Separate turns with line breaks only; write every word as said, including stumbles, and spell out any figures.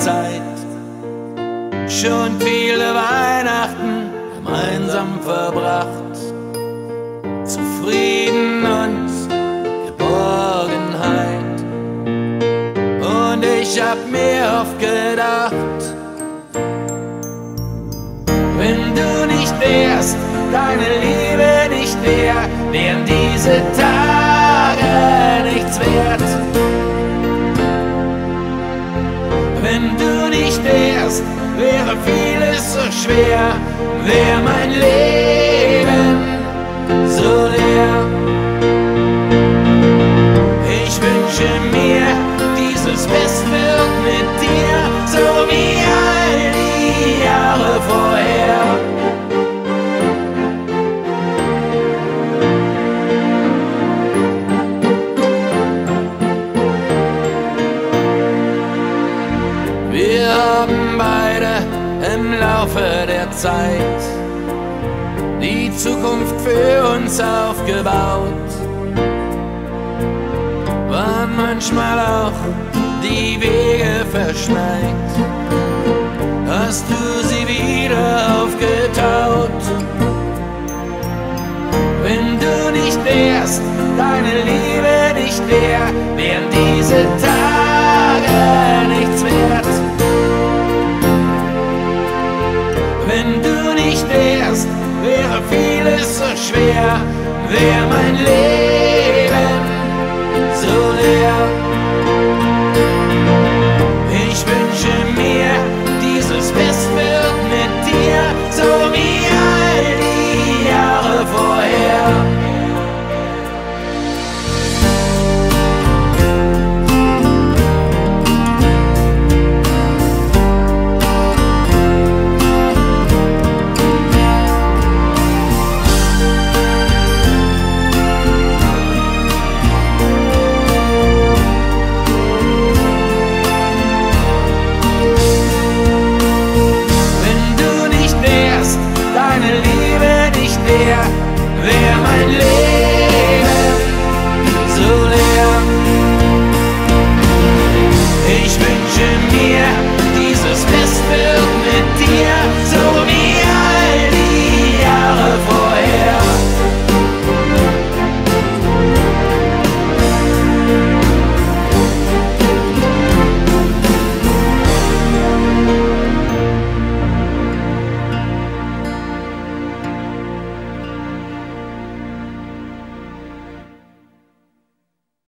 Zeit. Schon viele Weihnachten gemeinsam verbracht, Zufrieden und Geborgenheit. Und ich hab mir oft gedacht, wenn du nicht wärst, deine Liebe nicht wär, wären diese Tage nichts wert. Wenn du nicht wärst, wäre vieles so schwer, wär mein Leben so leer. Ich wünsche mir, dieses Fest wird mit dir, so wie all die Jahre vorher. Wir haben beide im Laufe der Zeit die Zukunft für uns aufgebaut, waren manchmal auch die Wege verschneit. Hast du sie wieder aufgetaut? Wenn du nicht wärst, deine Liebe nicht wär, wären diese Tage nichts wert. Wenn du nicht wärst, wäre vieles so schwer, wär